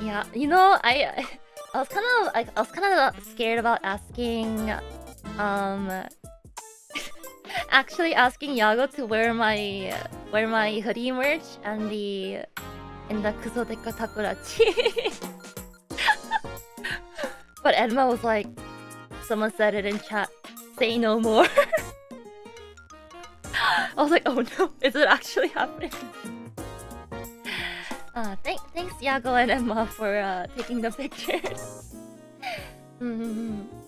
Yeah, I was kind of scared about asking, actually asking Yago to wear my hoodie merch and the Kuso Deka Takurachi. But Edma was like, someone said it in chat, say no more. I was like, oh no, is it actually happening? Thanks Yago and Emma for taking the pictures.